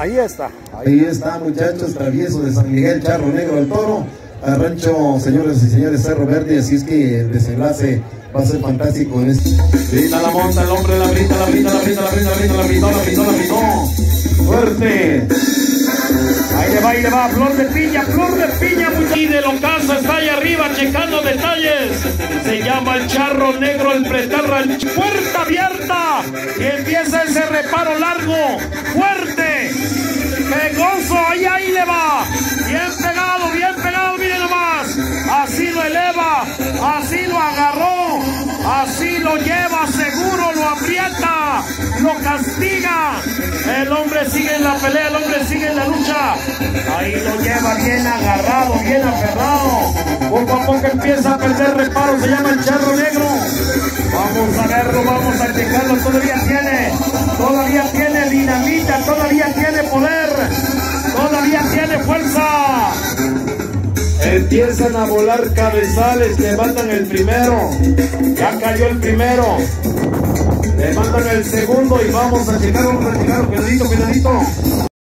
Ahí está. Ahí está, muchachos, travieso de San Miguel, Charro Negro del Toro, al rancho, señores y señores, Cerro Verde. Así es que el desenlace va a ser fantástico en este. Brinda la monta, el hombre la brinda, la brindó. Fuerte. Ahí le va, flor de piña, muchachos. Y del ocaso está ahí arriba, checando detalles. Se llama el Charro Negro, el pretarra, puerta abierta. Y empieza ese reparo largo, fuerte. ¡Qué gozo! Ahí le va. Bien pegado, miren nomás. Así lo eleva, así lo agarró, así lo lleva, seguro lo aprieta, lo castiga. El hombre sigue en la pelea, el hombre sigue en la lucha. Ahí lo lleva bien agarrado, bien aferrado. Poco a poco empieza a perder reparo, se llama el Charro Negro. Vamos a verlo, vamos a checarlo, todavía tiene dinamita, todavía tiene poder, todavía tiene fuerza. Empiezan a volar cabezales, levantan el primero, ya cayó el primero, levantan el segundo y vamos a checar, cuidadito.